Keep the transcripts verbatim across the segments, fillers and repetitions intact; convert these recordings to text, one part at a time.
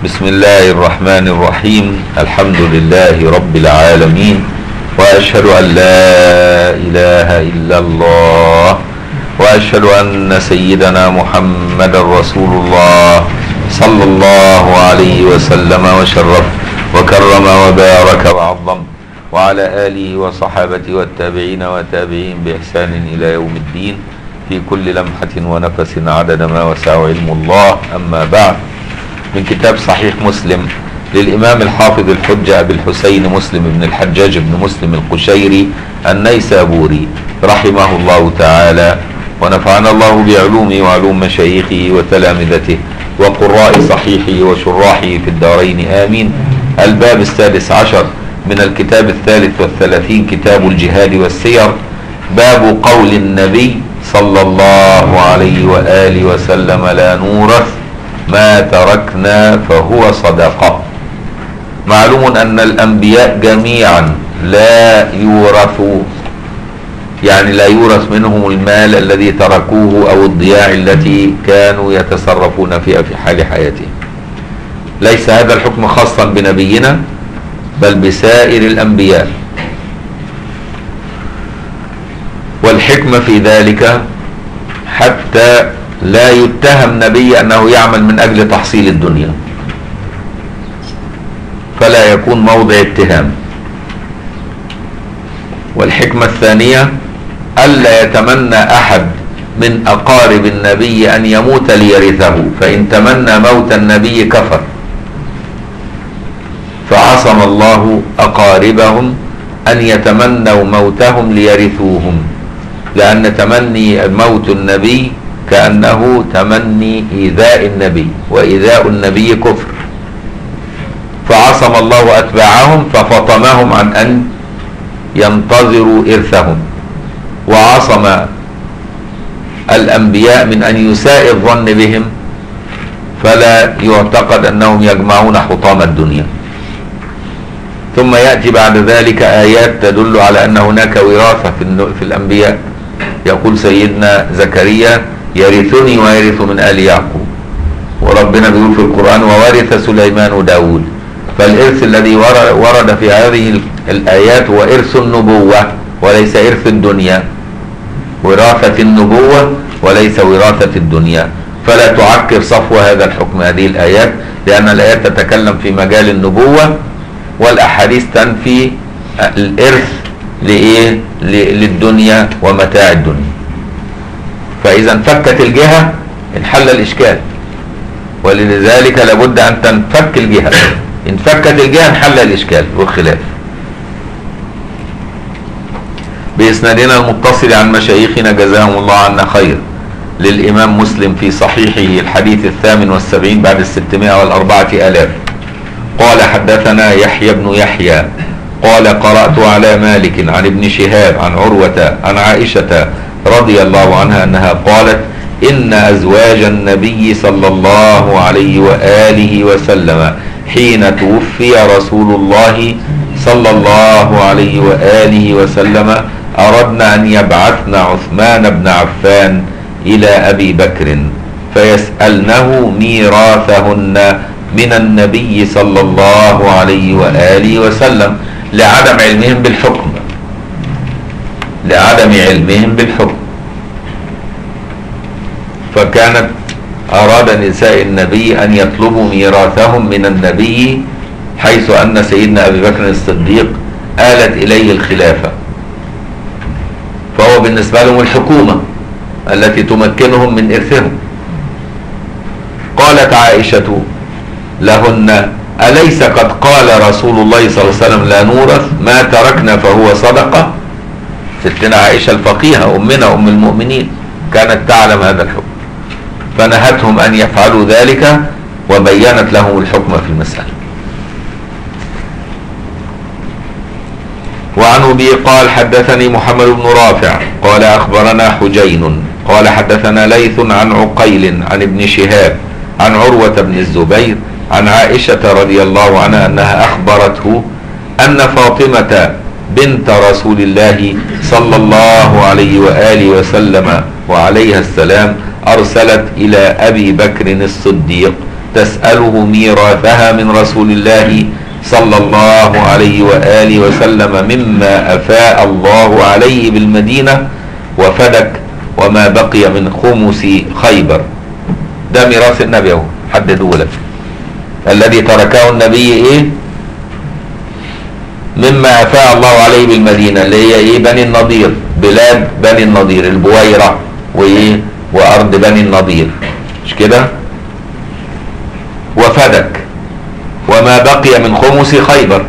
بسم الله الرحمن الرحيم. الحمد لله رب العالمين، وأشهد أن لا إله إلا الله، وأشهد أن سيدنا محمد رسول الله صلى الله عليه وسلم وشرف وكرم وبارك وعظم، وعلى آله وصحابته والتابعين وتابعين بإحسان إلى يوم الدين، في كل لمحة ونفس عدد ما وسع علم الله. أما بعد، من كتاب صحيح مسلم للإمام الحافظ الحجة أبي الحسين مسلم بن الحجاج بن مسلم القشيري النيسابوري رحمه الله تعالى، ونفعنا الله بعلومه وعلوم مشايخه وتلامذته وقراء صحيحه وشراحه في الدارين آمين. الباب السادس عشر من الكتاب الثالث والثلاثين، كتاب الجهاد والسير. باب قول النبي صلى الله عليه وآله وسلم: لا نورث ما تركنا فهو صدقة. معلوم أن الأنبياء جميعا لا يورثوا، يعني لا يورث منهم المال الذي تركوه أو الضياع التي كانوا يتصرفون فيها في حال حياتهم. ليس هذا الحكم خاصا بنبينا، بل بسائر الأنبياء. والحكمة في ذلك حتى لا يتهم نبي أنه يعمل من أجل تحصيل الدنيا، فلا يكون موضع اتهام. والحكمة الثانية ألا يتمنى أحد من أقارب النبي أن يموت ليرثه، فإن تمنى موت النبي كفر، فعصم الله أقاربهم أن يتمنوا موتهم ليرثوهم، لأن تمني موت النبي كأنه تمني إيذاء النبي، وإيذاء النبي كفر، فعصم الله أتباعهم ففطمهم عن أن ينتظروا إرثهم، وعصم الأنبياء من أن يساء الظن بهم، فلا يعتقد أنهم يجمعون حطام الدنيا. ثم يأتي بعد ذلك آيات تدل على أن هناك وراثة في الأنبياء. يقول سيدنا زكريا: يرثني ويرث من آل يعقوب. وربنا بيقول في القرآن: وورث سليمان داود. فالإرث الذي ورد في هذه الآيات هو إرث النبوة وليس إرث الدنيا، وراثة النبوة وليس وراثة الدنيا. فلا تعكر صفو هذا الحكم هذه الآيات، لأن الآيات تتكلم في مجال النبوة، والأحاديث تنفي الإرث لإيه؟ للدنيا ومتاع الدنيا. فإذا انفكت الجهة انحل الإشكال، ولذلك لابد أن تنفك الجهة. انفكت الجهة انحل الإشكال والخلاف. بإسنادنا المتصل عن مشايخنا جزاهم الله عنا خير للإمام مسلم في صحيحه الحديث الثامن والسبعين بعد الستمائة والأربعة آلاف، قال: حدثنا يحيى بن يحيى قال: قرأت على مالك عن ابن شهاب عن عروة عن عائشة رضي الله عنها أنها قالت: إن أزواج النبي صلى الله عليه وآله وسلم حين توفي رسول الله صلى الله عليه وآله وسلم أردنا أن يبعثن عثمان بن عفان إلى أبي بكر فيسألنه ميراثهن من النبي صلى الله عليه وآله وسلم، لعدم علمهم بالحكم لعدم علمهم بالحكم فكانت أراد نساء النبي أن يطلبوا ميراثهم من النبي، حيث أن سيدنا أبي بكر الصديق آلت إليه الخلافة، فهو بالنسبة لهم الحكومة التي تمكنهم من إرثهم. قالت عائشة لهن: أليس قد قال رسول الله صلى الله عليه وسلم: لا نورث ما تركنا فهو صدقة؟ ستنا عائشة الفقيهة أمنا أم المؤمنين كانت تعلم هذا الحكم، فنهتهم أن يفعلوا ذلك وبينت لهم الحكم في المسألة. وعن أبي قال: حدثني محمد بن رافع قال: أخبرنا حجين قال: حدثنا ليث عن عقيل عن ابن شهاب عن عروة بن الزبير عن عائشة رضي الله عنها أنها أخبرته أن فاطمة بنت رسول الله صلى الله عليه وآله وسلم وعليها السلام أرسلت إلى أبي بكر الصديق تسأله ميراثها من رسول الله صلى الله عليه وآله وسلم مما أفاء الله عليه بالمدينة وفدك وما بقي من خمس خيبر. ده ميراث النبي اهو، حددوه لك. الذي تركه النبي ايه؟ مما أفاء الله عليه بالمدينة، اللي هي ايه؟ بني النضير، بلاد بني النضير، البويرة وايه؟ وأرض بني النضير، مش كده؟ وفدك وما بقي من خمس خيبر.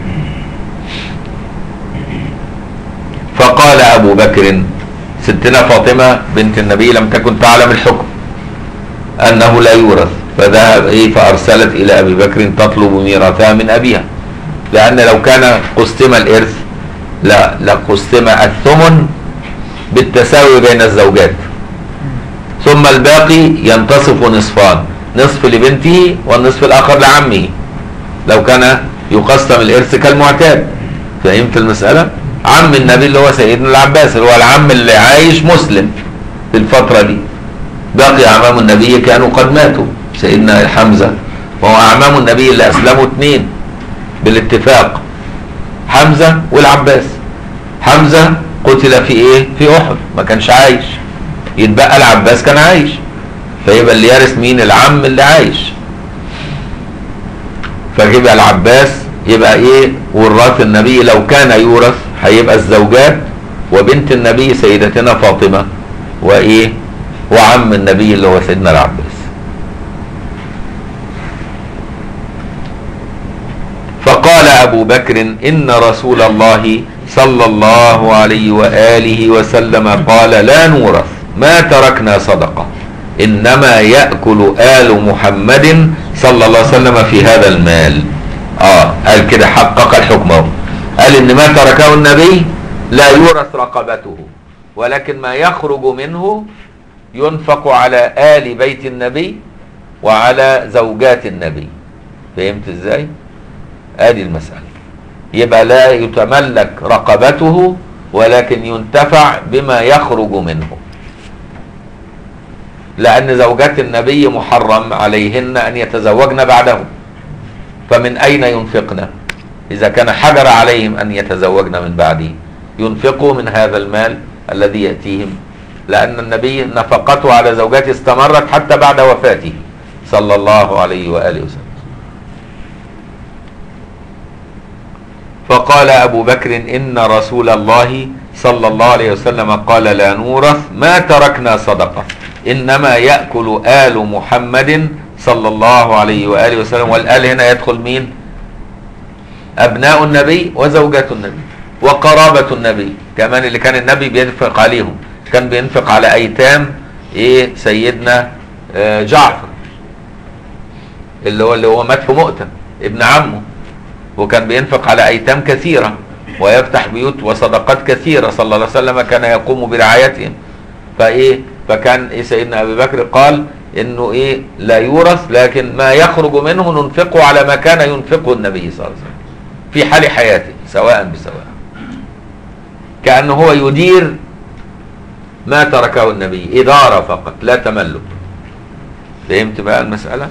فقال أبو بكر، ستنا فاطمة بنت النبي لم تكن تعلم الحكم أنه لا يورث، فذهب إيه فأرسلت إلى أبي بكر تطلب ميراثها من أبيها، لأن لو كان قسم الإرث لا لقسم الثمن بالتساوي بين الزوجات، ثم الباقي ينتصف نصفان، نصف لبنته والنصف الآخر لعمه، لو كان يقسم الإرث كالمعتاد. فهمت المسألة؟ عم النبي اللي هو سيدنا العباس، اللي هو العم اللي عايش مسلم في الفترة دي. باقي أعمام النبي كانوا قد ماتوا، سيدنا حمزة، وهو أعمام النبي اللي أسلموا اثنين بالاتفاق، حمزة والعباس. حمزة قتل في إيه؟ في أحد، ما كانش عايش، يتبقى العباس كان عايش، فيبقى اللي يرث مين؟ العم اللي عايش. فيبقى العباس يبقى ايه؟ وراث النبي لو كان يورث هيبقى الزوجات وبنت النبي سيدتنا فاطمة وايه؟ وعم النبي اللي هو سيدنا العباس. فقال أبو بكر إن رسول الله صلى الله عليه وآله وسلم قال لا نورث ما تركنا صدقة، إنما يأكل آل محمد صلى الله عليه وسلم في هذا المال. آه قال كده، حقق الحكم اهو، قال إن ما تركه النبي لا يورث رقبته، ولكن ما يخرج منه ينفق على آل بيت النبي وعلى زوجات النبي. فهمت ازاي؟ ادي المسألة. يبقى لا يتملك رقبته، ولكن ينتفع بما يخرج منه، لأن زوجات النبي محرم عليهن أن يتزوجن بعده، فمن أين ينفقن؟ إذا كان حجر عليهم أن يتزوجن من بعده، ينفقوا من هذا المال الذي يأتيهم، لأن النبي نفقته على زوجاته استمرت حتى بعد وفاته صلى الله عليه وآله وسلم. فقال أبو بكر إن رسول الله صلى الله عليه وسلم قال لا نورث ما تركنا صدقة، إنما يأكل آل محمد صلى الله عليه وآله وسلم. والآل هنا يدخل مين؟ أبناء النبي وزوجات النبي وقرابة النبي كمان، اللي كان النبي بينفق عليهم، كان بينفق على أيتام إيه؟ سيدنا آه جعفر اللي هو اللي هو مات في مؤتة ابن عمه، وكان بينفق على أيتام كثيرة ويفتح بيوت وصدقات كثيرة، صلى الله عليه وسلم كان يقوم برعايتهم. فإيه؟ فكان إيه سيدنا أبي بكر قال إنه إيه؟ لا يورث، لكن ما يخرج منه ننفقه على ما كان ينفقه النبي صلى الله عليه وسلم في حال حياته سواء بسواء، كأنه هو يدير ما تركه النبي، إدارة فقط لا تملك. فهمت بقى المسألة؟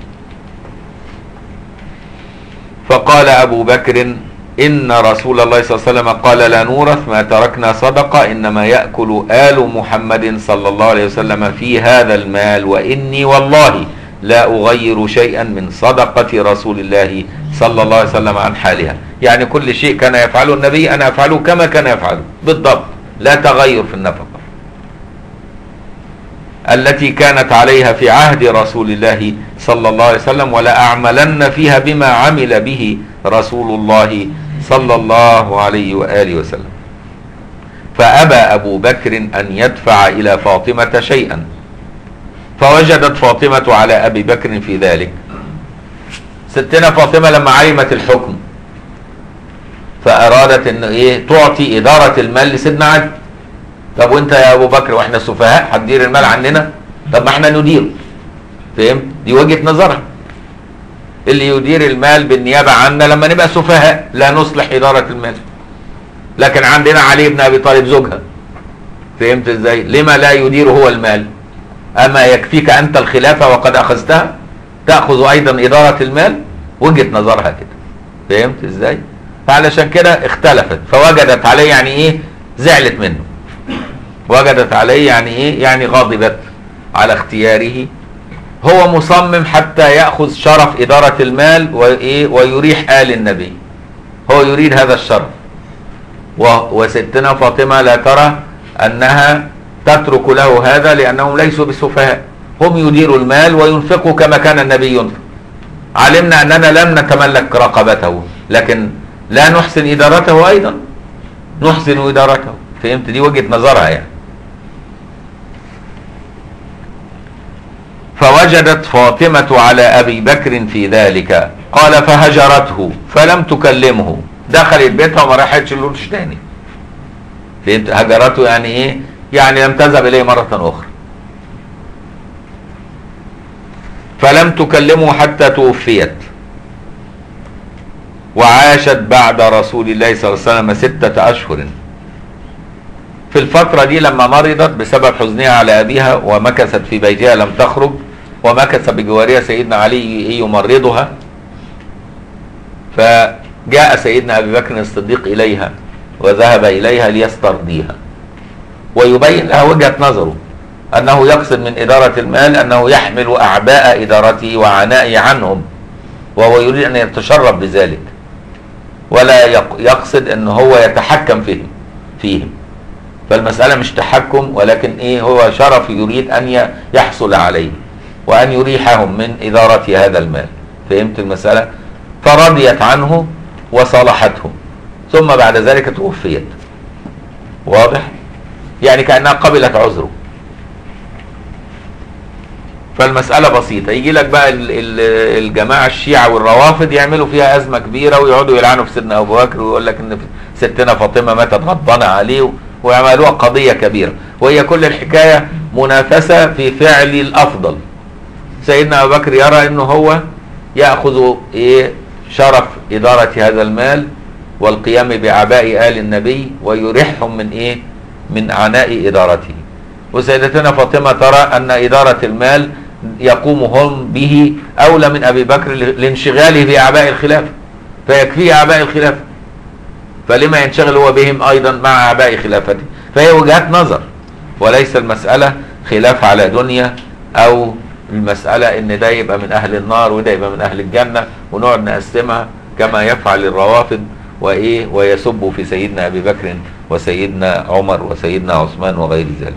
فقال أبو بكر إن رسول الله صلى الله عليه وسلم قال لا نورث ما تركنا صدقة، إنما يأكل آل محمد صلى الله عليه وسلم في هذا المال، وإني والله لا أغير شيئا من صدقة رسول الله صلى الله عليه وسلم عن حالها. يعني كل شيء كان يفعله النبي أنا أفعله كما كان يفعله بالضبط، لا تغير في النفقة التي كانت عليها في عهد رسول الله صلى الله عليه وسلم، ولا أعملن فيها بما عمل به رسول الله صلى الله عليه وآله وسلم. فأبى أبو بكر أن يدفع إلى فاطمة شيئا، فوجدت فاطمة على أبي بكر في ذلك. ستنا فاطمة لما علمت الحكم فأرادت أن إيه؟ تعطي إدارة المال لسيدنا علي. طب وانت يا ابو بكر واحنا سفهاء هتدير المال عننا؟ طب ما احنا نديره. فهمت؟ دي وجهة نظرها، اللي يدير المال بالنيابة عنا لما نبقى سفهاء لا نصلح إدارة المال. لكن عندنا علي بن ابي طالب زوجها، فهمت ازاي؟ لما لا يدير هو المال؟ اما يكفيك انت الخلافة وقد اخذتها؟ تأخذ أيضا إدارة المال، وجهة نظرها كده. فهمت إزاي؟ فعلشان كده اختلفت، فوجدت عليه يعني إيه؟ زعلت منه. وجدت عليه يعني إيه؟ يعني غضبت على اختياره. هو مصمم حتى يأخذ شرف إدارة المال وإيه؟ ويريح آل النبي. هو يريد هذا الشرف. وستنا فاطمة لا ترى أنها تترك له هذا، لأنهم ليسوا بسفهاء، هم يديروا المال وينفقوا كما كان النبي ينفق. علمنا أننا لم نتملك رقبته، لكن لا نحسن إدارته أيضا، نحسن إدارته. فهمت؟ دي وجهة نظرها يعني. فوجدت فاطمة على أبي بكر في ذلك، قال فهجرته فلم تكلمه، دخلت بيتها وما راحتش لوش تاني. فهمت؟ هجرته يعني ايه؟ يعني لم تذهب اليه مرة اخرى. فلم تكلمه حتى توفيت، وعاشت بعد رسول الله صلى الله عليه وسلم ستة اشهر. في الفترة دي لما مرضت بسبب حزنها على ابيها ومكثت في بيتها لم تخرج، ومكث بجوارها سيدنا علي يمرضها، فجاء سيدنا ابي بكر الصديق اليها وذهب اليها ليسترضيها ويبين لها وجهة نظره، انه يقصد من ادارة المال انه يحمل اعباء ادارته وعنائه عنهم، وهو يريد ان يتشرف بذلك، ولا يقصد ان هو يتحكم فيهم فيهم فالمسألة مش تحكم، ولكن ايه؟ هو شرف يريد ان يحصل عليه وان يريحهم من ادارة هذا المال. فهمت المسألة؟ فرضيت عنه وصالحته، ثم بعد ذلك توفيت. واضح؟ يعني كأنها قبلت عذره. فالمسألة بسيطة. يجي لك بقى الجماعة الشيعة والروافض يعملوا فيها أزمة كبيرة ويقعدوا يلعنوا في سيدنا أبو بكر ويقول لك إن ستنا فاطمة ماتت غضبانة عليه، ويعملوها قضية كبيرة، وهي كل الحكاية منافسة في فعل الأفضل. سيدنا أبو بكر يرى إنه هو يأخذ إيه؟ شرف إدارة هذا المال والقيام بأعباء آل النبي ويريحهم من إيه؟ من عناء إدارته. وسيدتنا فاطمة ترى أن إدارة المال يقوم هم به أولى من أبي بكر لانشغاله بأعباء الخلافة، فيكفيه أعباء الخلافة، فلما ينشغل هو بهم أيضا مع أعباء خلافته. فهي وجهات نظر، وليس المسألة خلاف على دنيا، أو المسألة إن ده يبقى من أهل النار وده يبقى من أهل الجنة ونقعد نقسمها كما يفعل الروافض وإيه؟ ويسبوا في سيدنا أبي بكر وسيدنا عمر وسيدنا عثمان وغير ذلك.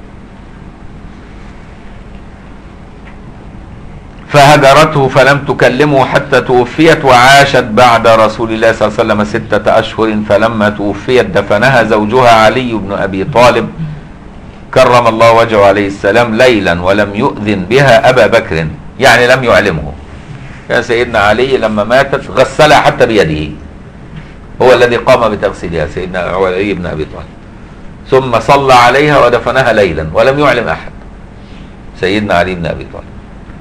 فهجرته فلم تكلمه حتى توفيت، وعاشت بعد رسول الله صلى الله عليه وسلم ستة أشهر. فلما توفيت دفنها زوجها علي بن أبي طالب كرم الله وجهه عليه السلام ليلا، ولم يؤذن بها أبا بكر، يعني لم يعلمه. كان سيدنا علي لما ماتت غسلها حتى بيده، هو الذي قام بتغسيلها سيدنا علي بن أبي طالب، ثم صلى عليها ودفنها ليلا ولم يعلم أحد، سيدنا علي بن أبي طالب.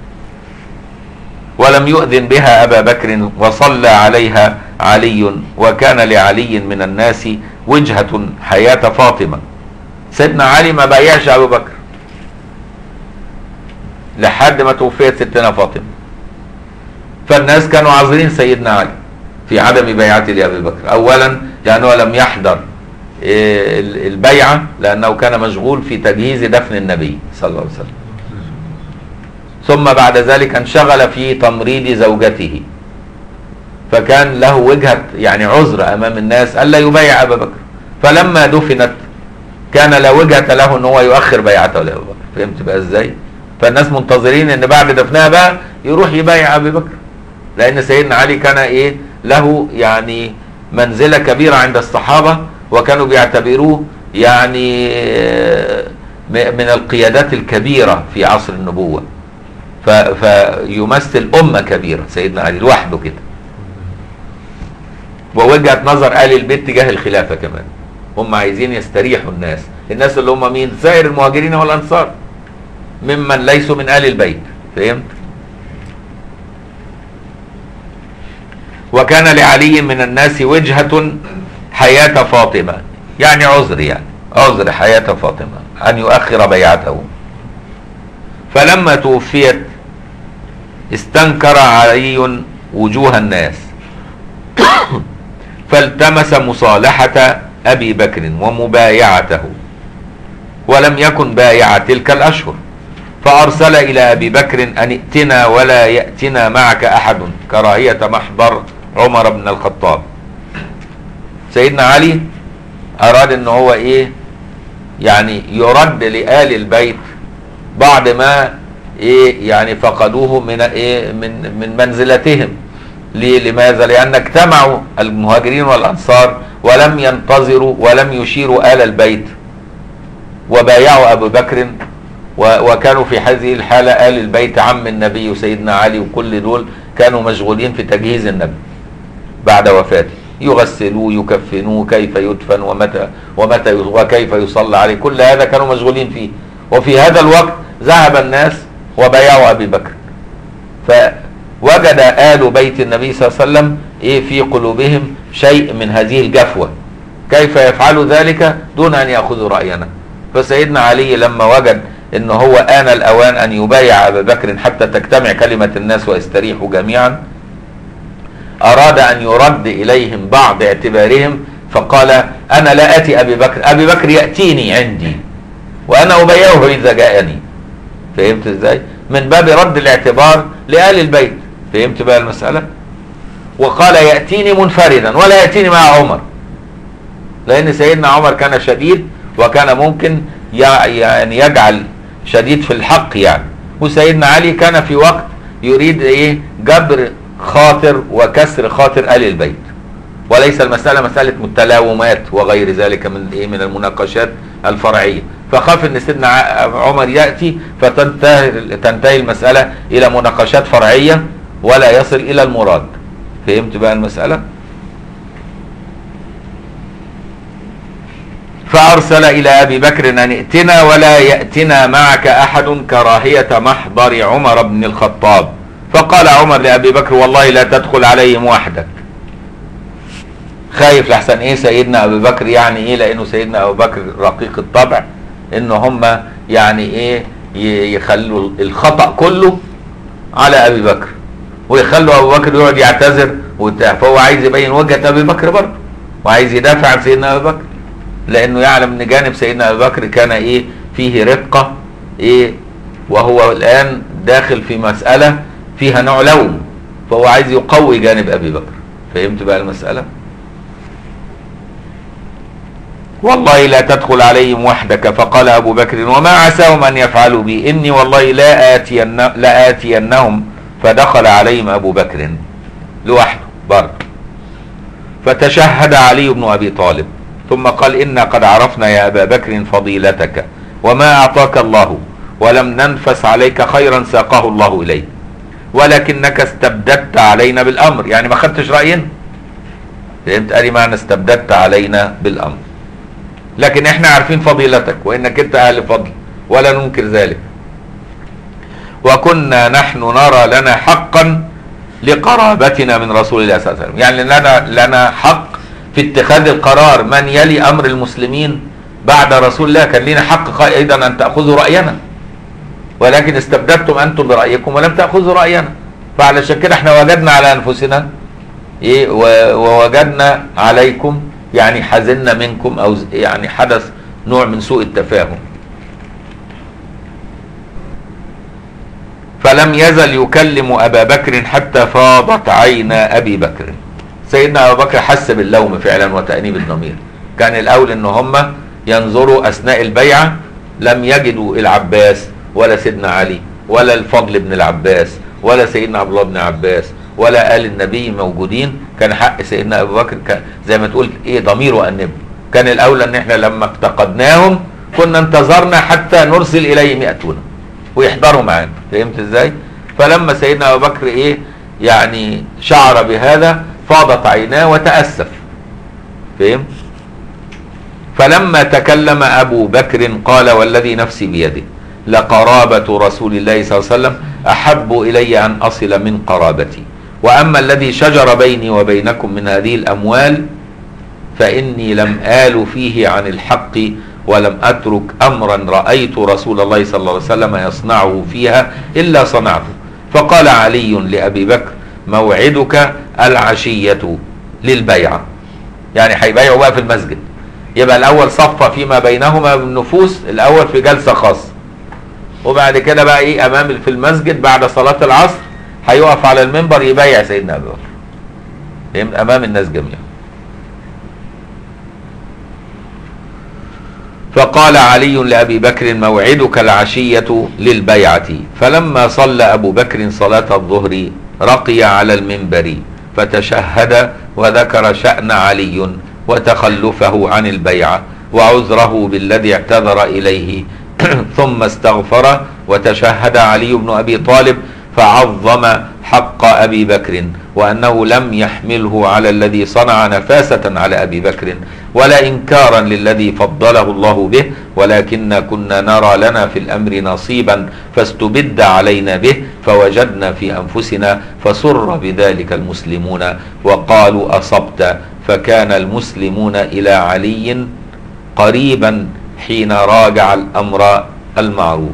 ولم يؤذن بها أبا بكر وصلى عليها علي، وكان لعلي من الناس وجهة حياة فاطمة. سيدنا علي ما بايعش أبو بكر لحد ما توفيت ستنا فاطمة، فالناس كانوا عاذرين سيدنا علي في عدم بيعته لأبي بكر. أولا لأنه لم يحضر البيعة لأنه كان مشغول في تجهيز دفن النبي صلى الله عليه وسلم، ثم بعد ذلك انشغل في تمريض زوجته، فكان له وجهة يعني عذر أمام الناس ألا يبايع أبا بكر. فلما دفنت كان لا وجهة له ان هو يؤخر بيعته لأبي بكر. فهمت بقى ازاي؟ فالناس منتظرين ان بعد دفنها بقى يروح يبايع أبي بكر، لأن سيدنا علي كان ايه؟ له يعني منزلة كبيرة عند الصحابة، وكانوا بيعتبروه يعني من القيادات الكبيرة في عصر النبوة، فيمثل أمة كبيرة سيدنا علي لوحده كده. ووجهة نظر آل البيت تجاه الخلافة كمان، هم عايزين يستريحوا الناس، الناس اللي هم مين؟ سائر المهاجرين والأنصار ممن ليسوا من آل البيت. فهمت؟ وكان لعلي من الناس وجهة حياة فاطمة، يعني عذر، يعني عذر حياة فاطمة أن يؤخر بيعته. فلما توفيت استنكر علي وجوه الناس فالتمس مصالحة أبي بكر ومبايعته، ولم يكن بايع تلك الأشهر، فأرسل إلى أبي بكر أن ائتنا ولا يأتنا معك أحد كراهية محضر عمر بن الخطاب. سيدنا علي أراد أن هو إيه يعني يرد لآل البيت بعد ما إيه يعني فقدوه من إيه من من منزلتهم. ليه؟ لماذا؟ لأن اجتمعوا المهاجرين والأنصار ولم ينتظروا ولم يشيروا آل البيت وبايعوا أبو بكر، وكانوا في هذه الحالة آل البيت عم النبي وسيدنا علي وكل دول كانوا مشغولين في تجهيز النبي بعد وفاته، يغسلوه يكفنوه كيف يدفن ومتى ومتى وكيف يصلى عليه، كل هذا كانوا مشغولين فيه. وفي هذا الوقت ذهب الناس وبايعوا أبي بكر، فوجد آل بيت النبي صلى الله عليه وسلم إيه في قلوبهم شيء من هذه الجفوة، كيف يفعلوا ذلك دون أن يأخذوا رأينا. فسيدنا علي لما وجد إن هو آن الأوان أن يبايع أبا بكر حتى تجتمع كلمة الناس ويستريحوا جميعا، أراد أن يرد إليهم بعض اعتبارهم، فقال أنا لا أتي أبي بكر، أبي بكر يأتيني عندي وأنا أبايعه إذا جاءني. فهمت إزاي؟ من باب رد الاعتبار لآل البيت. فهمت بقى المسألة؟ وقال يأتيني منفردا ولا يأتيني مع عمر، لأن سيدنا عمر كان شديد وكان ممكن يعني يجعل شديد في الحق يعني، وسيدنا علي كان في وقت يريد ايه جبر خاطر وكسر خاطر آل البيت، وليس المسألة مسألة متلاومات وغير ذلك من ايه من المناقشات الفرعية. فخاف ان سيدنا عمر يأتي فتنتهي تنتهي المسألة الى مناقشات فرعية ولا يصل الى المراد. فهمت بقى المسألة؟ فأرسل إلى أبي بكر أن ائتنا ولا يأتنا معك أحد كراهية محضر عمر بن الخطاب. فقال عمر لأبي بكر والله لا تدخل عليهم وحدك، خايف لحسن إيه سيدنا أبي بكر يعني إيه، لأنه سيدنا أبو بكر رقيق الطبع، إن هم يعني إيه يخلوا الخطأ كله على أبي بكر ويخلوا أبو بكر يقعد يعتذر وبتاع، فهو عايز يبين وجهة أبي بكر برضه وعايز يدافع عن سيدنا أبي بكر، لأنه يعلم ان جانب سيدنا أبي بكر كان ايه فيه رقة ايه، وهو الآن داخل في مسألة فيها نوع لوم، فهو عايز يقوي جانب أبي بكر. فهمت بقى المسألة؟ والله لا تدخل عليهم وحدك. فقال أبو بكر وما عساهم أن يفعلوا بي إني والله لا آتين لا آتينهم. فدخل عليهم أبو بكر لوحده برضه، فتشهد علي بن أبي طالب ثم قال إنا قد عرفنا يا أبا بكر فضيلتك وما أعطاك الله، ولم ننفس عليك خيرا ساقه الله إليك، ولكنك استبددت علينا بالأمر، يعني ما خدتش رأينا. فهمت؟ قال معنى استبددت علينا بالأمر، لكن احنا عارفين فضيلتك وإنك انت أهل فضل ولا ننكر ذلك، وكنا نحن نرى لنا حقا لقرابتنا من رسول الله صلى الله عليه وسلم، يعني لنا لنا حق في اتخاذ القرار، من يلي امر المسلمين بعد رسول الله كان لنا حق ايضا ان تاخذوا راينا، ولكن استبددتم انتم برايكم ولم تاخذوا راينا، فعلشان كده احنا وجدنا على انفسنا ايه ووجدنا عليكم، يعني حزنا منكم او يعني حدث نوع من سوء التفاهم. فلم يزل يكلم ابا بكر حتى فاضت عينا ابي بكر. سيدنا أبو بكر حس باللوم فعلا وتأنيب الضمير، كان الأول إن هم ينظروا أثناء البيعة لم يجدوا العباس ولا سيدنا علي ولا الفضل بن العباس ولا سيدنا عبد الله بن عباس ولا آل النبي موجودين، كان حق سيدنا أبو بكر كان زي ما تقول إيه ضميره أنبه، كان الأولى إن إحنا لما افتقدناهم كنا انتظرنا حتى نرسل إليهم يأتونا ويحضروا معانا. فهمت إزاي؟ فلما سيدنا أبو بكر إيه يعني شعر بهذا فاضت عيناه وتأسف. فهم؟ فلما تكلم أبو بكر قال والذي نفسي بيده لقرابة رسول الله صلى الله عليه وسلم أحب إلي أن أصل من قرابتي، وأما الذي شجر بيني وبينكم من هذه الأموال فإني لم آل فيه عن الحق ولم أترك أمرا رأيت رسول الله صلى الله عليه وسلم يصنعه فيها إلا صنعته، فقال علي لأبي بكر: موعدك العشية للبيعة. يعني هيبايعوا بقى في المسجد، يبقى الأول صفى فيما بينهما بالنفوس الأول في جلسة خاصة، وبعد كده بقى إيه أمام في المسجد بعد صلاة العصر هيقف على المنبر يبايع سيدنا أبي بكر أمام الناس جميعا. فقال علي لأبي بكر: موعدك العشية للبيعة. فلما صلى أبو بكر صلاة الظهر رقي على المنبر فتشهد وذكر شأن علي وتخلفه عن البيعة وعذره بالذي اعتذر إليه ثم استغفر وتشهد علي بن أبي طالب فعظم حق أبي بكر وأنه لم يحمله على الذي صنع نفاسة على أبي بكر ولا إنكارا للذي فضله الله به، ولكن كنا نرى لنا في الأمر نصيبا فاستبد علينا به فوجدنا في أنفسنا فسر بذلك المسلمون وقالوا أصبت. فكان المسلمون إلى علي قريبا حين راجع الأمر المعروف.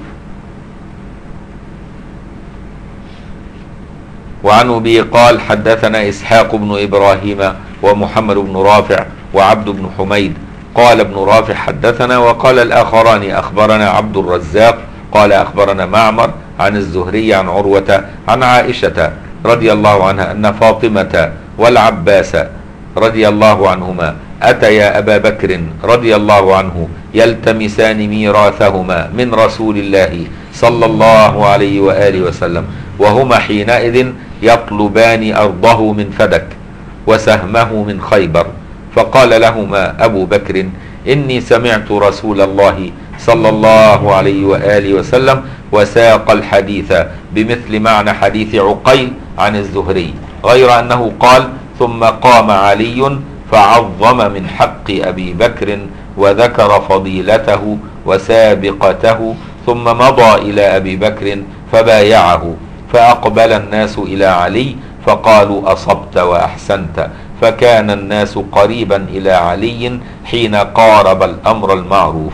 وعن أبي قال: حدثنا إسحاق بن إبراهيم ومحمد بن رافع وعبد بن حميد. قال ابن رافع: حدثنا. وقال الآخران: أخبرنا عبد الرزاق قال أخبرنا معمر عن الزهري عن عروة عن عائشة رضي الله عنها أن فاطمة والعباس رضي الله عنهما أتيا أبا بكر رضي الله عنه يلتمسان ميراثهما من رسول الله صلى الله عليه وآله وسلم، وهما حينئذ يطلبان أرضه من فدك وسهمه من خيبر. فقال لهما أبو بكر: إني سمعت رسول الله صلى الله عليه وآله وسلم وساق الحديث بمثل معنى حديث عقيل عن الزهري، غير أنه قال: ثم قام علي فعظم من حق أبي بكر وذكر فضيلته وسابقته ثم مضى إلى أبي بكر فبايعه. فأقبل الناس إلى علي فقالوا: أصبت وأحسنت. فكان الناس قريبا إلى علي حين قارب الأمر المعروف.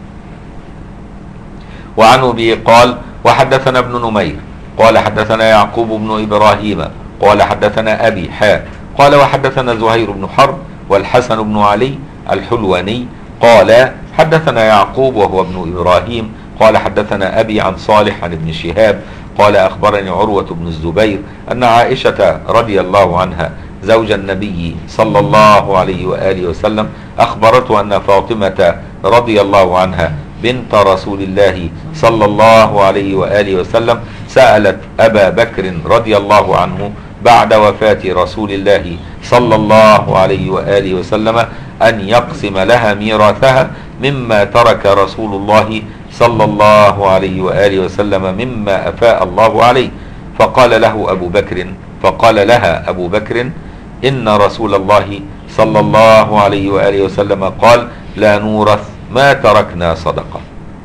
وعن أبي قال: وحدثنا ابن نمير قال حدثنا يعقوب بن إبراهيم قال حدثنا أبي حاء قال وحدثنا زهير بن حرب والحسن بن علي الحلواني قال حدثنا يعقوب وهو ابن إبراهيم قال حدثنا أبي عن صالح عن ابن شهاب قال أخبرني عروة بن الزبير أن عائشة رضي الله عنها زوج النبي صلى الله عليه وآله وسلم أخبرته أن فاطمة رضي الله عنها بنت رسول الله صلى الله عليه وآله وسلم سألت أبا بكر رضي الله عنه بعد وفاة رسول الله صلى الله عليه وآله وسلم أن يقسم لها ميراثها مما ترك رسول الله صلى الله عليه وآله وسلم مما أفاء الله عليه. فقال له أبو بكر فقال لها أبو بكر: إن رسول الله صلى الله عليه وآله وسلم قال: لا نورث ما تركنا صدقة.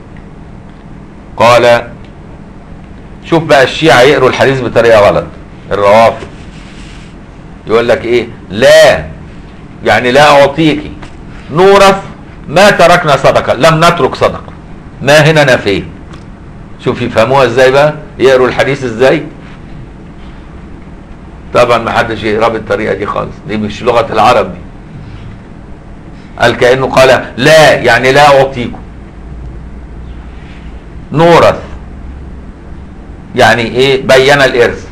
قال شوف بقى الشيعة يقروا الحديث بطريقة غلط، الروافض يقول لك ايه؟ لا يعني لا أعطيك نورث ما تركنا صدقة، لم نترك صدقة، ما هنا نفيه. شوف يفهموها ازاي بقى، يقروا الحديث ازاي. طبعا ما حدش يقرا بالطريقة دي خالص، دي مش لغة العرب دي. قال كأنه قال لا يعني لا أعطيكم نورث، يعني ايه؟ بين الإرث.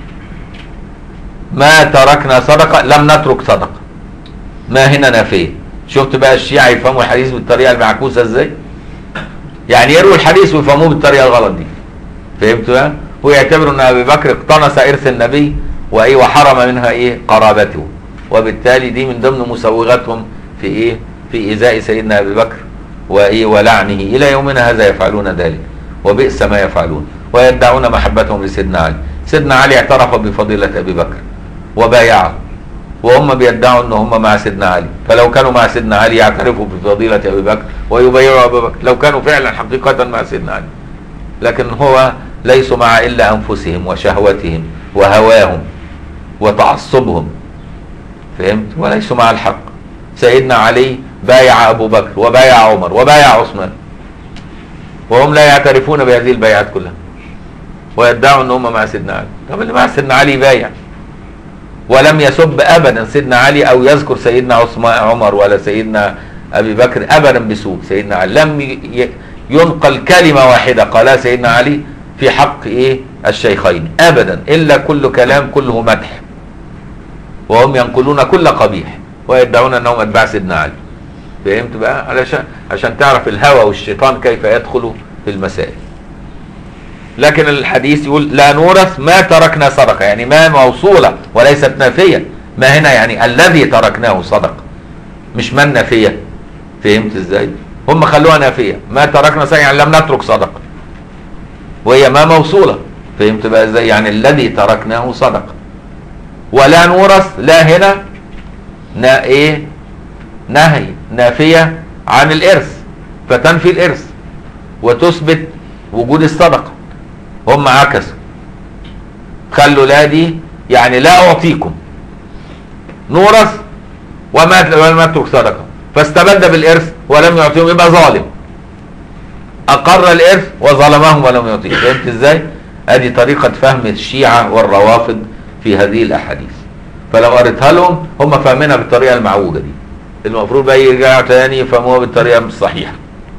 ما تركنا صدقة، لم نترك صدقة، ما هنا نافيه. شفت بقى الشيعة يفهموا الحديث بالطريقة المعكوسة ازاي؟ يعني يرووا الحديث ويفهموه بالطريقة الغلط دي. فهمتوا بقى؟ ويعتبروا ان ابي بكر اقتنص ارث النبي وايه وحرم منها ايه؟ قرابته، وبالتالي دي من ضمن مسوغاتهم في ايه؟ في ايذاء سيدنا ابي بكر وايه ولعنه. الى يومنا هذا يفعلون ذلك وبئس ما يفعلون، ويدعون محبتهم لسيدنا علي. سيدنا علي اعترف بفضيلة ابي بكر وبايعه، وهم بيدعوا ان هم مع سيدنا علي. فلو كانوا مع سيدنا علي يعترفوا بفضيلة ابي بكر ويبايعوا ابي بكر لو كانوا فعلا حقيقة مع سيدنا علي. لكن هو ليسوا مع الا انفسهم وشهوتهم وهواهم وتعصبهم، فهمت؟ وليسوا مع الحق. سيدنا علي بايع ابو بكر وبايع عمر وبايع عثمان، وهم لا يعترفون بهذه البيعات كلها، ويدعوا ان هم مع سيدنا علي. طب اللي مع سيدنا علي بايع ولم يسب ابدا سيدنا علي او يذكر سيدنا عثمان عمر ولا سيدنا ابي بكر ابدا بسوء سيدنا علي، لم ينقل كلمه واحده قالها سيدنا علي في حق ايه الشيخين ابدا، الا كل كلام كله مدح، وهم ينقلون كل قبيح ويدعون انهم اتباع سيدنا علي. فهمت بقى؟ علشان عشان تعرف الهوى والشيطان كيف يدخل في المسائل. لكن الحديث يقول لا نورث ما تركنا صدقه، يعني ما موصوله وليست نافيه. ما هنا يعني الذي تركناه صدقه مش من نافيه. فهمت ازاي؟ هم خلوها نافيه، ما تركنا صدقه يعني لم نترك صدقه، وهي ما موصوله. فهمت بقى ازاي؟ يعني الذي تركناه صدقه. ولا نورث لا هنا نا ايه نهي نافيه عن الارث، فتنفي الارث وتثبت وجود الصدقه. هم عكسوا، خلوا لا دي يعني لا اعطيكم نورث وما ولم يترك صدقه، فاستبد بالارث ولم يعطيهم، يبقى ظالم. اقر الارث وظلمهم ولم يعطيهم. فهمت ازاي؟ ادي طريقه فهم الشيعه والروافض في هذه الاحاديث. فلو قريتها لهم هم فاهمينها بالطريقه المعوجه دي، المفروض بقى يرجعوا تاني يفهموها بالطريقه الصحيحه،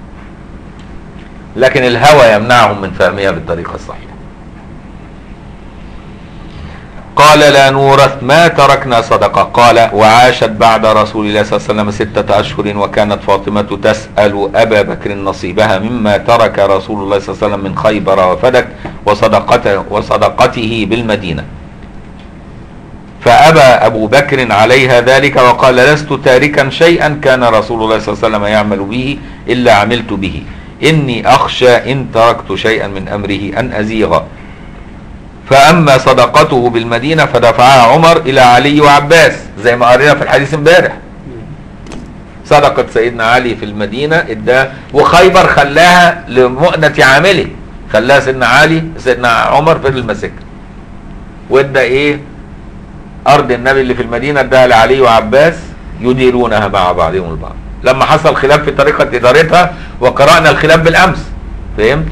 لكن الهوى يمنعهم من فهمها بالطريقه الصحيحه. قال لا نورث ما تركنا صدقه. قال وعاشت بعد رسول الله صلى الله عليه وسلم ستة اشهر، وكانت فاطمه تسال ابا بكر نصيبها مما ترك رسول الله صلى الله عليه وسلم من خيبر وفدك وصدقته وصدقته بالمدينه. فأبى أبو بكر عليها ذلك وقال لست تاركا شيئا كان رسول الله صلى الله عليه وسلم يعمل به إلا عملت به، إني أخشى إن تركت شيئا من أمره أن أزيغ. فأما صدقته بالمدينة فدفعها عمر إلى علي وعباس زي ما قرينا في الحديث امبارح. صدقة سيدنا علي في المدينة اداه، وخيبر خلاها لمؤنة عامله، خلاها سيدنا علي سيدنا عمر في المسك، وادى ايه ارض النبي اللي في المدينه اداها لعلي وعباس يديرونها مع بعضهم البعض، لما حصل خلاف في طريقه ادارتها، وقرانا الخلاف بالامس. فهمت؟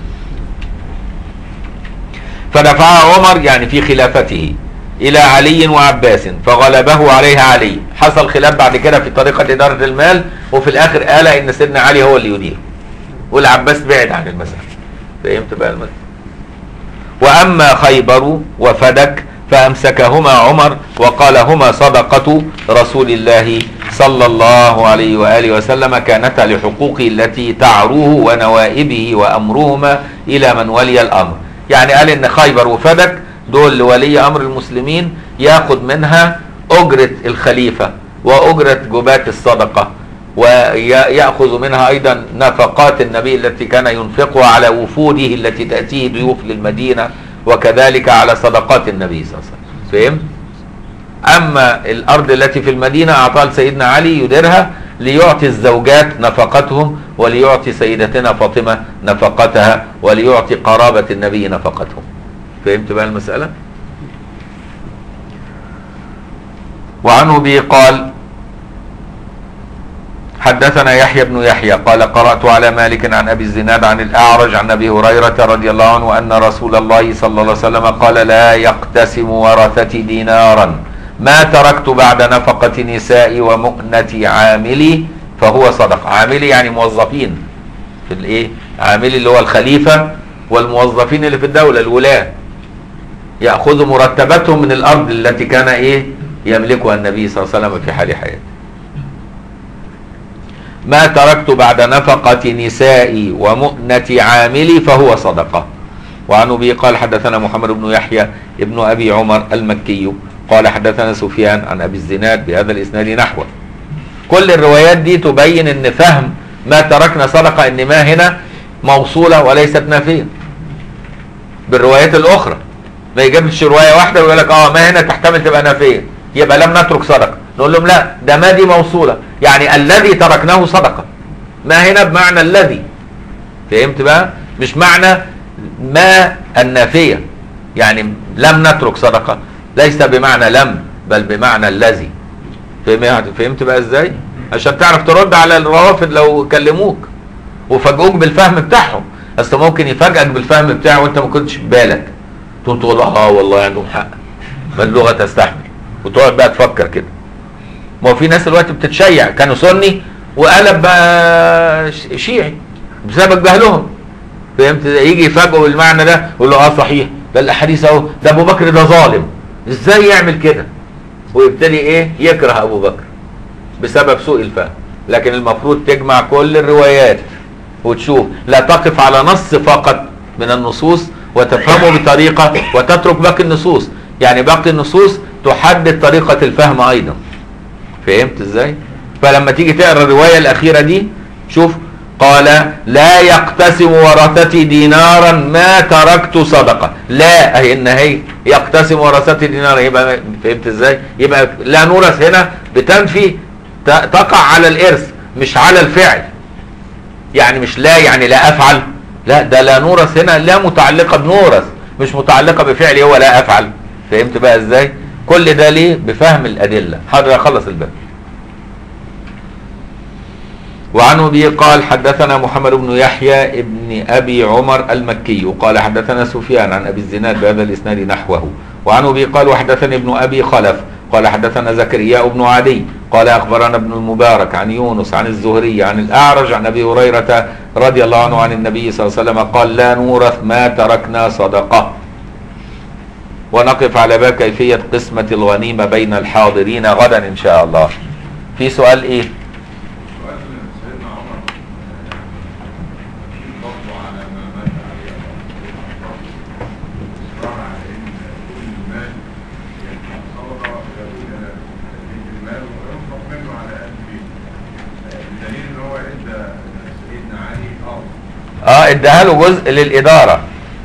فدفعها عمر يعني في خلافته الى علي وعباس فغلبه عليها علي. حصل خلاف بعد كده في طريقه اداره المال، وفي الاخر قال ان سيدنا علي هو اللي يدير، والعباس بعد عن المساله. فهمت بقى المساله؟ واما خيبر وفدك فأمسكهما عمر وقال هما صدقة رسول الله صلى الله عليه وآله وسلم، كانتا لحقوقه التي تعروه ونوائبه وأمرهما إلى من ولي الأمر. يعني قال إن خيبر وفدك دول لولي أمر المسلمين ياخد منها أجرة الخليفة وأجرة جبات الصدقة، ويأخذ منها أيضا نفقات النبي التي كان ينفقها على وفوده التي تأتيه ضيوف للمدينة، وكذلك على صدقات النبي صلى الله عليه وسلم. فهم؟ أما الأرض التي في المدينة أعطاها لسيدنا علي يديرها ليعطي الزوجات نفقتهم، وليعطي سيدتنا فاطمة نفقتها، وليعطي قرابة النبي نفقتهم. فهمت بقى المسألة؟ وعنه به قال حدثنا يحيى بن يحيى قال قرأت على مالك عن أبي الزناد عن الأعرج عن أبي هريرة رضي الله عنه أن رسول الله صلى الله عليه وسلم قال لا يقتسم ورثتي دينارا ما تركت بعد نفقة نسائي ومؤنة عاملي فهو صدقة. عاملي يعني موظفين في الايه؟ عاملي اللي هو الخليفة والموظفين اللي في الدولة الولاة، يأخذوا مرتباتهم من الأرض التي كان ايه يملكها النبي صلى الله عليه وسلم في حال حياته. ما تركت بعد نفقة نسائي ومؤنة عاملي فهو صدقة. وعن أبي قال حدثنا محمد بن يحيى ابن أبي عمر المكي قال حدثنا سفيان عن أبي الزناد بهذا الإسناد نحوه. كل الروايات دي تبين ان فهم ما تركنا صدقة ان ما هنا موصولة وليست نافية بالروايات الأخرى. ما يجيبش رواية واحدة ويقول لك اه ما هنا تحتمل تبقى نافية يبقى لم نترك صدقة، نقول لهم لا ده ما دي موصولة، يعني الذي تركناه صدقة. ما هنا بمعنى الذي. فهمت بقى؟ مش معنى ما النافية، يعني لم نترك صدقة ليس بمعنى لم بل بمعنى الذي. فهمت بقى ازاي؟ عشان تعرف ترد على الروافض لو كلموك وفاجئوك بالفهم بتاعهم. اصل ممكن يفاجئك بالفهم بتاعه وانت ما كنتش في بالك، تقوم تقول اه والله عندهم حق، ما اللغه تستحمل، وتقعد بقى تفكر كده. ما هو في ناس دلوقتي بتتشيع، كانوا سني وقلب بقى شيعي بسبب جهلهم، فهمت؟ يجي يفاجئوا بالمعنى ده يقول له اه صحيح، ده الاحاديث اهو، ده ابو بكر ده ظالم، ازاي يعمل كده؟ ويبتدي ايه؟ يكره ابو بكر بسبب سوء الفهم. لكن المفروض تجمع كل الروايات وتشوف، لا تقف على نص فقط من النصوص وتفهمه بطريقه وتترك باقي النصوص، يعني باقي النصوص تحدد طريقه الفهم ايضا. فهمت ازاي؟ فلما تيجي تقرا الروايه الاخيره دي شوف، قال لا يقتسم ورثتي دينارا ما تركت صدقه، لا اهي ان هي يقتسم ورثتي دينارا، يبقى فهمت ازاي؟ يبقى لا نورث هنا بتنفي تقع على الارث مش على الفعل، يعني مش لا يعني لا افعل، لا ده لا نورث هنا لا متعلقه بنورث، مش متعلقه بفعلي هو لا افعل. فهمت بقى ازاي؟ كل ده ليه؟ بفهم الادله. حاضر اخلص الباب. وعنه به قال حدثنا محمد بن يحيى ابن ابي عمر المكي قال حدثنا سفيان عن ابي الزناد بهذا الاسناد نحوه. وعنه به قال وحدثني ابن ابي خلف قال حدثنا زكريا بن عدي قال اخبرنا ابن المبارك عن يونس عن الزهري عن الاعرج عن ابي هريره رضي الله عنه عن النبي صلى الله عليه وسلم قال لا نورث ما تركنا صدقه. ونقف على باب كيفيه قسمه الغنيمه بين الحاضرين غدا ان شاء الله. في سؤال ايه؟ اه اداها له جزء للاداره.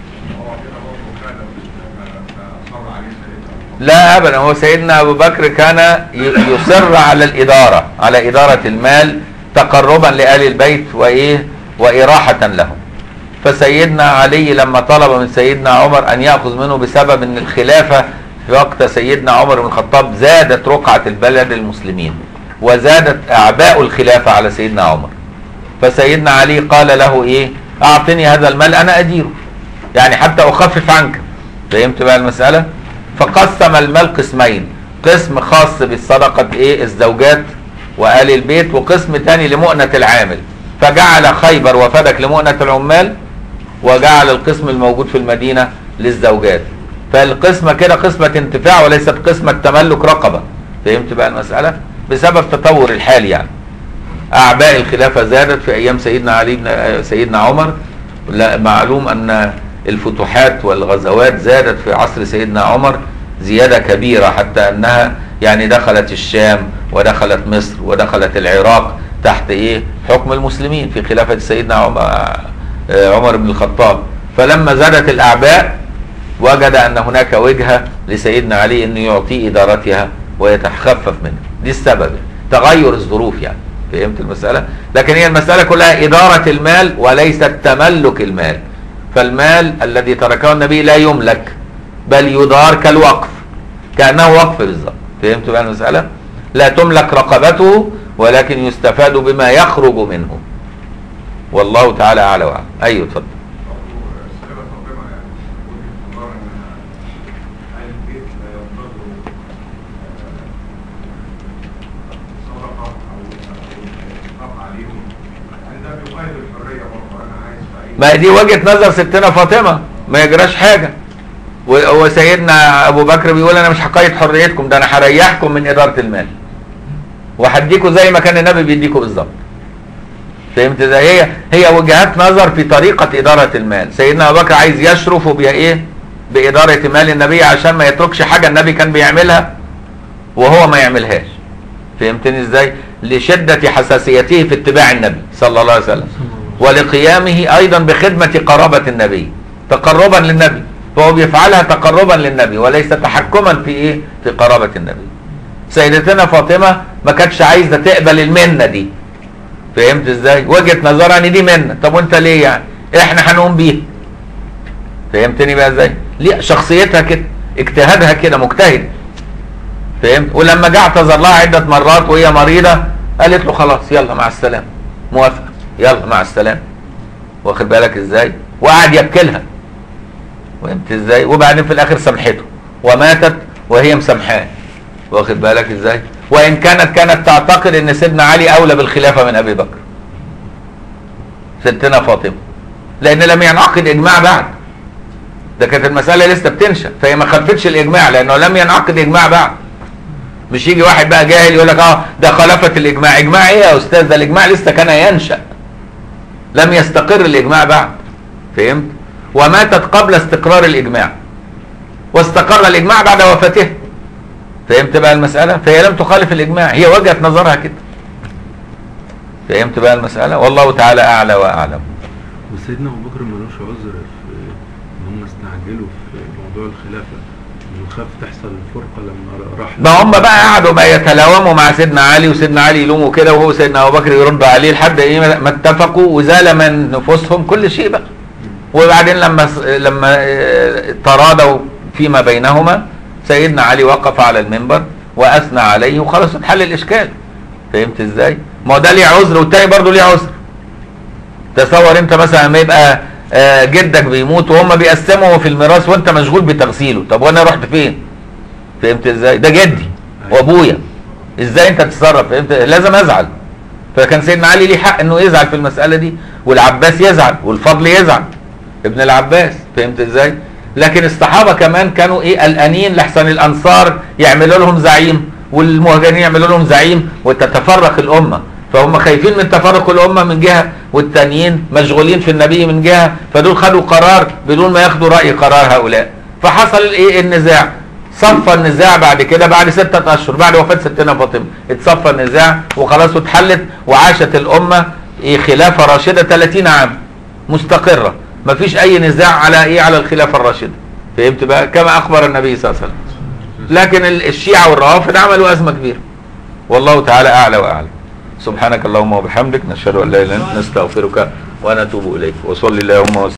لا ابدا، هو سيدنا ابو بكر كان يصر على الاداره، على اداره المال تقربا لآل البيت وايه واراحه لهم. فسيدنا علي لما طلب من سيدنا عمر ان ياخذ منه بسبب ان الخلافه في وقت سيدنا عمر بن الخطاب زادت رقعه البلد المسلمين وزادت اعباء الخلافه على سيدنا عمر، فسيدنا علي قال له ايه؟ اعطني هذا المال انا اديره، يعني حتى اخفف عنك. فهمت بقى المسألة؟ فقسم المال قسمين، قسم خاص بالصدقة ايه الزوجات وآل البيت، وقسم تاني لمؤنة العامل، فجعل خيبر وفدك لمؤنة العمال، وجعل القسم الموجود في المدينة للزوجات. فالقسمة كده قسمة انتفاع وليست قسمة تملك رقبة. فهمت بقى المسألة؟ بسبب تطور الحال يعني. أعباء الخلافة زادت في أيام سيدنا علي بن سيدنا عمر. معلوم أن الفتوحات والغزوات زادت في عصر سيدنا عمر زيادة كبيرة، حتى أنها يعني دخلت الشام ودخلت مصر ودخلت العراق تحت إيه حكم المسلمين في خلافة سيدنا عمر بن الخطاب. فلما زادت الأعباء وجد أن هناك وجهة لسيدنا علي أنه يعطي إدارتها ويتخفف منها. دي السبب، تغير الظروف يعني. فهمت المسألة؟ لكن هي المسألة كلها إدارة المال وليست تملك المال. فالمال الذي تركه النبي لا يملك بل يدار كالوقف، كأنه وقف بالظبط. فهمت بقى المسألة؟ لا تملك رقبته ولكن يستفاد بما يخرج منه. والله تعالى أعلى وأعلم. أيوه اتفضل. ما دي وجهة نظر ستنا فاطمة، ما يجراش حاجة. وسيدنا ابو بكر بيقول انا مش هقيد حريتكم، ده انا هريحكم من ادارة المال وهديكوا زي ما كان النبي بيديكوا بالظبط. فهمت ازاي؟ هي هي وجهات نظر في طريقة ادارة المال. سيدنا ابو بكر عايز يشرف بها ايه بادارة مال النبي عشان ما يتركش حاجة النبي كان بيعملها وهو ما يعملهاش. فهمتني ازاي؟ لشدة حساسيته في اتباع النبي صلى الله عليه وسلم، ولقيامه ايضا بخدمة قرابة النبي تقربا للنبي، فهو بيفعلها تقربا للنبي وليس تحكما في ايه في قرابة النبي. سيدتنا فاطمة ما كانتش عايزة تقبل المنة دي. فهمت ازاي؟ وجهة نظرها ان دي منة، طب وانت ليه يعني؟ احنا هنقوم بيها. فهمتني بقى ازاي؟ ليه شخصيتها كده، اجتهادها كده، مجتهد. فهمت؟ ولما جه اعتذر لها عدة مرات وهي مريضة قالت له خلاص يلا مع السلامة، موافقة، يلا مع السلامة. واخد بالك ازاي؟ وقعد يبكلها فهمت ازاي؟ وبعدين في الاخر سامحته وماتت وهي مسامحاه، واخد بالك ازاي؟ وان كانت كانت تعتقد ان سيدنا علي اولى بالخلافه من ابي بكر، ستنا فاطمه، لان لم ينعقد اجماع بعد، ده كانت المساله لسه بتنشا، فهي ما خلفتش الاجماع لانه لم ينعقد اجماع بعد. مش يجي واحد بقى جاهل يقول لك اه ده خلفت الاجماع، اجماع ايه يا استاذ؟ ده الاجماع لسه كان ينشا، لم يستقر الاجماع بعد، فهمت؟ وماتت قبل استقرار الاجماع، واستقر الاجماع بعد وفاتها، فهمت بقى المساله؟ فهي لم تخالف الاجماع، هي وجهه نظرها كده، فهمت بقى المساله؟ والله تعالى اعلى واعلم. وسيدنا ابو بكر ملوش عذر في ان هم استعجلوا في موضوع الخلافه، انه خاف تحصل الفرقه لما راح، ما هم بقى قعدوا بقى يتلاوموا مع سيدنا علي، وسيدنا علي يلوموا كده، وهو سيدنا ابو بكر يرد عليه لحد ايه ما اتفقوا وزال من نفوسهم كل شيء بقى. وبعدين لما لما تراضوا فيما بينهما، سيدنا علي وقف على المنبر واثنى عليه وخلاص اتحل الاشكال، فهمت ازاي؟ ما هو ده ليه عذر والتاني برضه ليه عذر. تصور انت مثلا لما يبقى جدك بيموت وهم بيقسموا في الميراث وانت مشغول بتغسيله، طب وانا رحت فين؟ فهمت ازاي؟ ده جدي وابويا، ازاي انت تتصرف؟ فهمت؟ لازم ازعل. فكان سيدنا علي ليه حق انه يزعل في المساله دي، والعباس يزعل، والفضل يزعل ابن العباس، فهمت ازاي؟ لكن الصحابه كمان كانوا ايه؟ قلقانين لحسن الانصار يعملوا لهم زعيم والمهاجرين يعملوا لهم زعيم وتتفرق الامه، فهم خايفين من تفرق الامه من جهه، والتانيين مشغولين في النبي من جهه، فدول خدوا قرار بدون ما ياخدوا راي قرار هؤلاء، فحصل ايه؟ النزاع. صفى النزاع بعد كده بعد ستة اشهر بعد وفاه ستنا فاطمه، اتصفى النزاع وخلاص واتحلت، وعاشت الامه ايه؟ خلافه راشده ثلاثين عام مستقره، ما فيش اي نزاع على ايه؟ على الخلافه الراشده، فهمت بقى؟ كما اخبر النبي صلى الله عليه وسلم. لكن الشيعه والروافض عملوا ازمه كبيره، والله تعالى اعلى واعلم. سبحانك اللهم وبحمدك، نشهد ان لا اله الا انت، نستغفرك ونتوب اليك، وصلي اللهم وسلم